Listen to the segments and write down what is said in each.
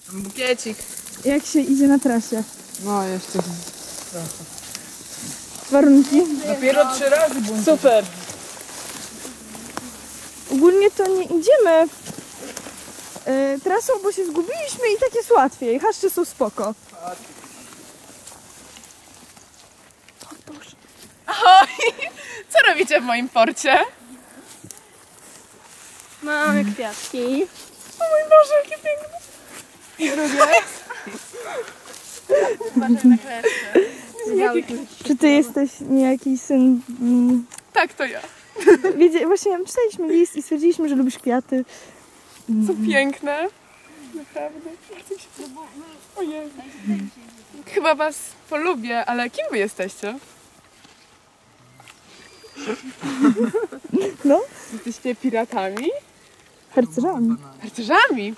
Bukiecik. Jak się idzie na trasie? No, jeszcze trochę. Warunki? Dopiero 3 razy byłem. Super. Ogólnie to nie idziemy trasą, bo się zgubiliśmy i tak jest łatwiej. Chaszcze są spoko. Oj, co robicie w moim porcie? Mamy kwiatki. O mój Boże, jakie piękne. I drugie. Uważaj na kleszcze. Czy ty jesteś niejaki syn... Tak, to ja. Właśnie czytaliśmy list i stwierdziliśmy, że lubisz kwiaty. Co piękne. Naprawdę. Bardzo się podoba. Ojej. Chyba was polubię, ale kim wy jesteście? No, Jesteście piratami? harcerzami. Harcerzami?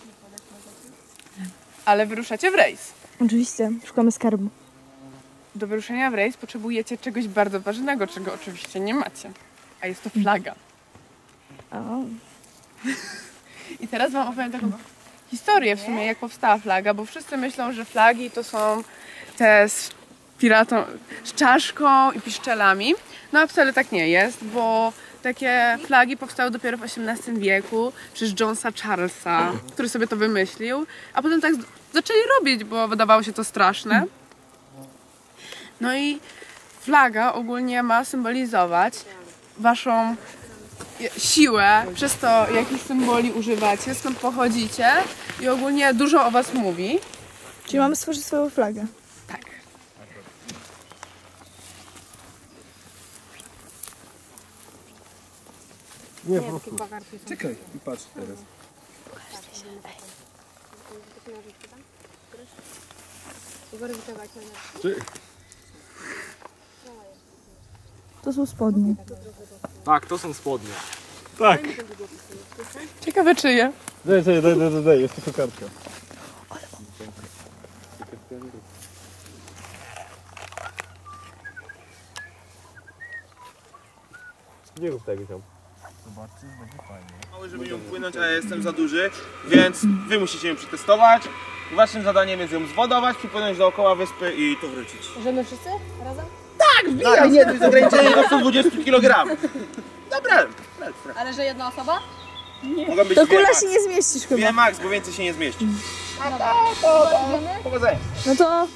Ale wyruszacie w rejs. Oczywiście, szukamy skarbu. Do wyruszenia w rejs potrzebujecie czegoś bardzo ważnego, czego oczywiście nie macie. A jest to flaga. O. I teraz wam opowiem taką historię w sumie, jak powstała flaga, bo wszyscy myślą, że flagi to są te z piratą, z czaszką i piszczelami. No a wcale tak nie jest, bo takie flagi powstały dopiero w XVIII wieku przez Jonesa Charlesa, który sobie to wymyślił, a potem tak zaczęli robić, bo wydawało się to straszne. No i flaga ogólnie ma symbolizować waszą siłę, przez to jakich symboli używacie, skąd pochodzicie i ogólnie dużo o was mówi. Czyli mamy stworzyć swoją flagę. Tak. Nie, po prostu. Czekaj i patrz teraz. Czy... To są spodnie. Tak, to są spodnie. Tak. Ciekawe czyje. Daj, jest tylko kartka. Nie rób tego tam. Zobaczcie, będzie fajnie. Mały, żeby ją płynąć, a ja jestem za duży, więc wy musicie ją przetestować. Waszym zadaniem jest ją zwodować, przypłynąć dookoła wyspy i tu wrócić. Możemy wszyscy razem? Tak, wbijaj, nie, to jest ograniczenie do 120 kg. Dobra, Ale że jedna osoba? mogą być To dwie kula max. się nie zmieścisz chyba. Dwie max, bo więcej się nie zmieści. Powodzenia. No to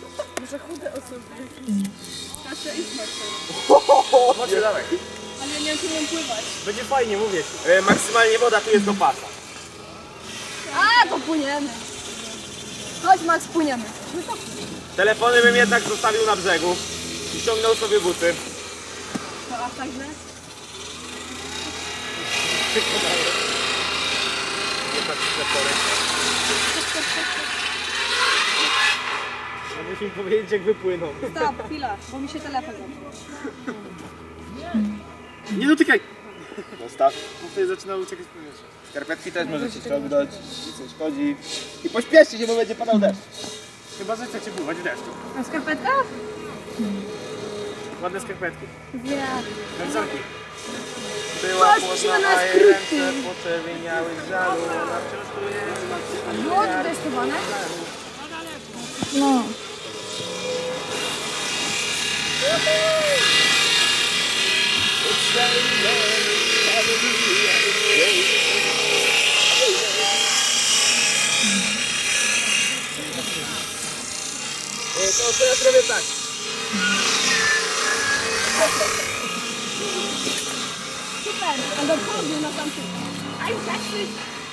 Chodźcie, dawaj. Ale ja nie umiem pływać. Będzie fajnie, mówię. Maksymalnie woda tu jest do pasa. A, to płyniemy. Chodź Max, płyniemy. Telefony bym jednak zostawił na brzegu i ściągnął sobie buty. To aż tak źle? Nie patrz na porę. Mogę im powiedzieć, jak wypłyną. Stop, chwila, bo mi się telefon zaczął. Nie dotykaj! Zostaw. Bo tutaj zaczyna uciekać powietrze. Skarpetki też możecie ściągnąć, nic nie szkodzi. I pośpieszcie się, bo będzie padał deszcz. Chyba, że chcecie pływać w deszczu. A skarpetka? Ładne skarpetki. Nie. Wędzelki. Była chłodna, a jej ręce poczerwieniały z żalu. Ona wciąż tu jest. Było to testowane? no. To teraz robię tak. Super, a do przodu na tamtym. Aj, zaczny.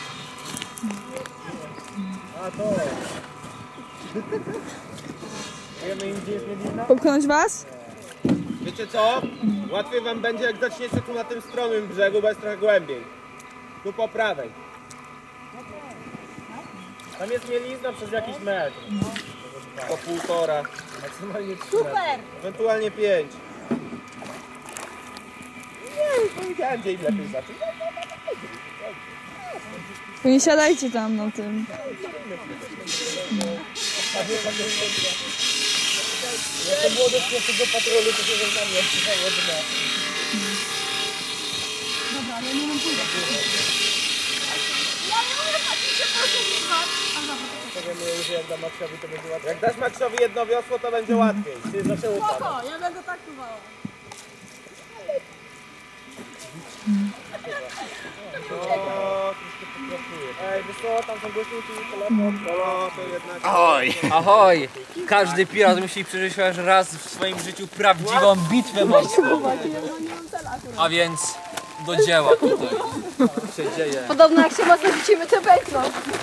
A to. Wiemy im, gdzie jest miedlina? Popchnąć was? Wiecie co? Łatwiej wam będzie, jak zaczniecie tu na tym stromym brzegu, bo jest trochę głębiej. Tu po prawej. Tam jest mielizna przez jakiś metr. Po 1,5. Maksymalnie 3 metry. Super. Ewentualnie 5. Nie, już powiedziałem, gdzie im lepiej zacząć. To nie siadajcie tam na tym. Jak to było do tego patrolu, to się tam nie odbywało dna. Dobra, ale ja nie mam pływać. Ja nie umiem patrzeć się posługiwać. A dobra, to Jak dasz Maxowi jedno wiosło, to będzie łatwiej. Ty zawsze upadł. O, ja będę tak pływała. Ej, wiesz co, tam są głośniki, telefon. To jednak... Ahoj! Ahoj! Każdy pirat musi przeżyć chociaż raz w swoim życiu prawdziwą bitwę morską. A więc do dzieła tutaj się dzieje. Podobno jak się mocno rzucimy, to wejdą.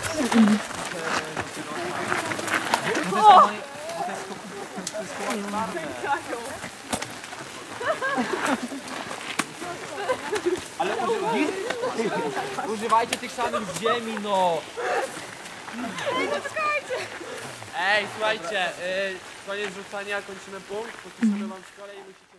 Ale używajcie tych samych ziemi, no! Ej, słuchajcie, koniec rzucania, kończymy punkt, podpiszemy wam w szkole i musicie...